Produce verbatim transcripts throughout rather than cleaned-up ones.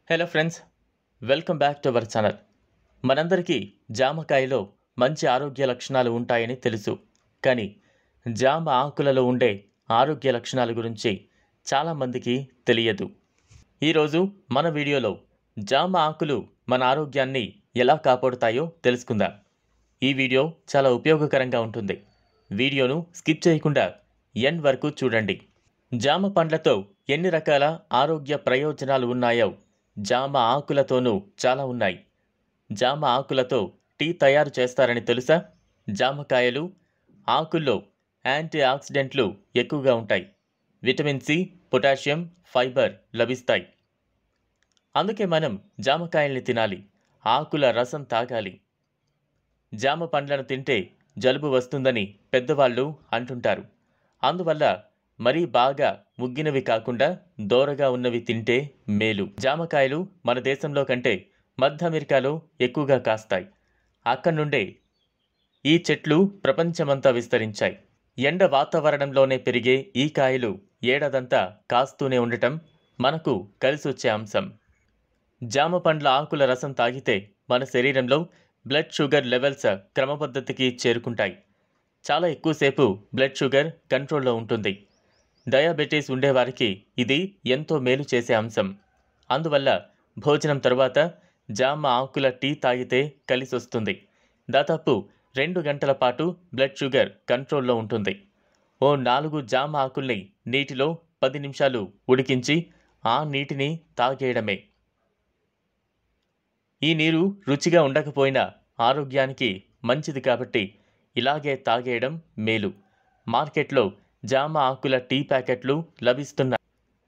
Hello friends, welcome back to our channel. మనందరికీ జామకాయలో మంచి ఆరోగ్య లక్షణాలు ఉంటాయని తెలుసు. కానీ జామ ఆకులలో ఉండే ఆరోగ్య లక్షణాల గురించి చాలామందికి తెలియదు. ఈరోజు మన వీడియోలో జామ ఆకులు మన ఆరోగ్యాన్ని ఎలా కాపాడుతాయో తెలుసుకుందాం. ఈ వీడియో చాలా ఉపయోగకరంగా ఉంటుంది. వీడియోను స్కిప్ చేయకుండా ఎండ్ వరకు చూడండి. జామ పండ్లతో ఎన్ని రకాల ఆరోగ్య ప్రయోజనాలు ఉన్నాయో జామ ఆకులతోనూ చాలా ఉన్నాయి. జామ ఆకులతో టీ తయారు చేస్తారని తెలుసా? జామకాయలు ఆకుల్లో యాంటీ ఆక్సిడెంట్లు ఎక్కువగా ఉంటాయి. విటమిన్ సి, పొటాషియం, ఫైబర్ లభిస్తాయి. అందుకే మనం జామకాయల్ని తినాలి, ఆకుల రసం తాగాలి. జామ పండ్లను తింటే జలుబు వస్తుందని పెద్దవాళ్ళు అంటుంటారు. అందువల్ల మరీ బాగా ముగ్గినవి కాకుండా దోరగా ఉన్నవి తింటే మేలు. జామకాయలు మన దేశంలో కంటే మధ్య అమెరికాలో ఎక్కువగా కాస్తాయి. అక్కడి నుండే ఈ చెట్లు ప్రపంచమంతా విస్తరించాయి. ఎండ వాతావరణంలోనే పెరిగే ఈ కాయలు ఏడాదంతా కాస్తూనే ఉండటం మనకు కలిసొచ్చే అంశం. జామ పండ్ల ఆకుల రసం తాగితే మన శరీరంలో బ్లడ్ షుగర్ లెవెల్స్ క్రమపద్ధతికి చేరుకుంటాయి. చాలా ఎక్కువసేపు బ్లడ్ షుగర్ కంట్రోల్లో ఉంటుంది. డయాబెటీస్ ఉండేవారికి ఇది ఎంతో మేలు చేసే అంశం. అందువల్ల భోజనం తరువాత జామ ఆకుల టీ తాగితే కలిసొస్తుంది. దాదాపు రెండు గంటల పాటు బ్లడ్ షుగర్ కంట్రోల్లో ఉంటుంది. ఓ నాలుగు జామ ఆకుల్ని నీటిలో పది నిమిషాలు ఉడికించి ఆ నీటిని తాగేయడమే. ఈ నీరు రుచిగా ఉండకపోయినా ఆరోగ్యానికి మంచిది కాబట్టి ఇలాగే తాగేయడం మేలు. మార్కెట్లో జామ ఆకుల టీ ప్యాకెట్లు లభిస్తున్నాయి.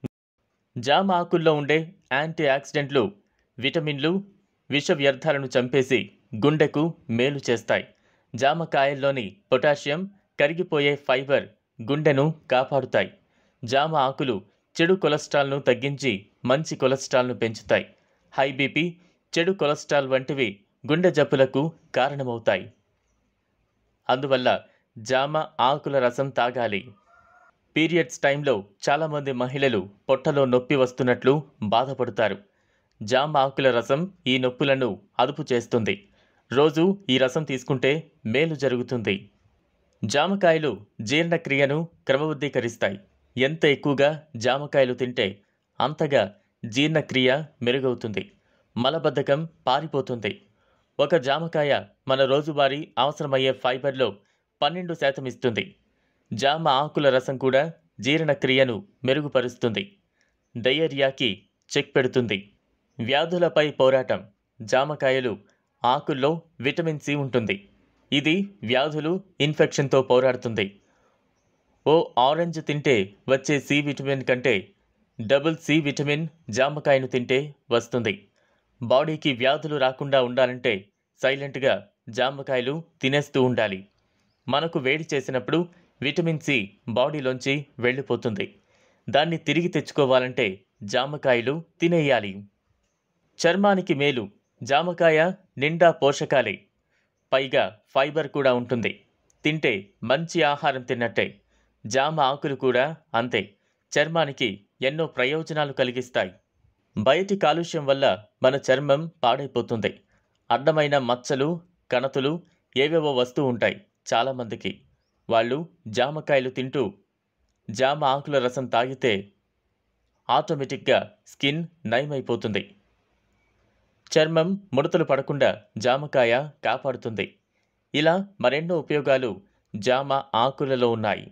జామ ఆకుల్లో ఉండే యాంటీ ఆక్సిడెంట్లు విటమిన్లు విష వ్యర్థాలను చంపేసి గుండెకు మేలు చేస్తాయి. జామకాయల్లోని పొటాషియం, కరిగిపోయే ఫైబర్ గుండెను కాపాడుతాయి. జామ ఆకులు చెడు కొలెస్ట్రాల్ను తగ్గించి మంచి కొలెస్ట్రాల్ను పెంచుతాయి. హై బీపీ, చెడు కొలెస్ట్రాల్ వంటివి గుండె జబ్బులకు కారణమవుతాయి. అందువల్ల జామ ఆకుల రసం తాగాలి. పీరియడ్స్ టైంలో చాలామంది మహిళలు పొట్టలో నొప్పి వస్తున్నట్లు బాధపడతారు. జామ ఆకుల రసం ఈ నొప్పులను అదుపు చేస్తుంది. రోజు ఈ రసం తీసుకుంటే మేలు జరుగుతుంది. జామకాయలు జీర్ణక్రియను క్రమబద్ధీకరిస్తాయి. ఎంత ఎక్కువగా జామకాయలు తింటే అంతగా జీర్ణక్రియ మెరుగవుతుంది. మలబద్ధకం పారిపోతుంది. ఒక జామకాయ మన రోజువారీ అవసరమయ్యే ఫైబర్లో పన్నెండు శాతం ఇస్తుంది. జామ ఆకుల రసం కూడా జీర్ణక్రియను మెరుగుపరుస్తుంది. డయేరియాకి చెక్ పెడుతుంది. వ్యాధులపై పోరాటం. జామకాయలు ఆకుల్లో విటమిన్ సి ఉంటుంది. ఇది వ్యాధులు, ఇన్ఫెక్షన్తో పోరాడుతుంది. ఓ ఆరెంజ్ తింటే వచ్చే సి విటమిన్ కంటే డబుల్ సి విటమిన్ జామకాయను తింటే వస్తుంది. బాడీకి వ్యాధులు రాకుండా ఉండాలంటే సైలెంట్గా జామకాయలు తినేస్తూ ఉండాలి. మనకు వేడి చేసినప్పుడు విటమిన్ సి బాడీలోంచి వెళ్ళిపోతుంది. దాన్ని తిరిగి తెచ్చుకోవాలంటే జామకాయలు తినేయాలి. చర్మానికి మేలు. జామకాయ నిండా పోషకాలే, పైగా ఫైబర్ కూడా ఉంటుంది. తింటే మంచి ఆహారం తిన్నట్టే. జామ ఆకులు కూడా అంతే. చర్మానికి ఎన్నో ప్రయోజనాలు కలిగిస్తాయి. బయటి కాలుష్యం వల్ల మన చర్మం పాడైపోతుంది. అడ్డమైన మచ్చలు, కణతులు ఏవేవో వస్తూ ఉంటాయి చాలామందికి. వాళ్ళు జామకాయలు తింటూ జామ ఆకుల రసం తాగితే ఆటోమేటిక్గా స్కిన్ నయమైపోతుంది. చర్మం ముడతలు పడకుండా జామకాయ కాపాడుతుంది. ఇలా మరెన్నో ఉపయోగాలు జామ ఆకులలో ఉన్నాయి.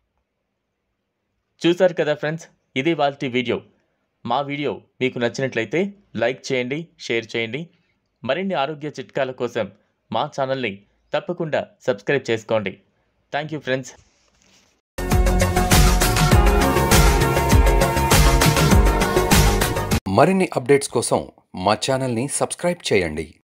చూశారు కదా ఫ్రెండ్స్, ఇది వాల్టి వీడియో. మా వీడియో మీకు నచ్చినట్లయితే లైక్ చేయండి, షేర్ చేయండి. మరిన్ని ఆరోగ్య చిట్కాల కోసం మా ఛానల్ని తప్పకుండా సబ్స్క్రైబ్ చేసుకోండి. Thank you friends. మరిన్ని అప్డేట్స్ కోసం మా ఛానల్ని సబ్స్క్రైబ్ చేయండి.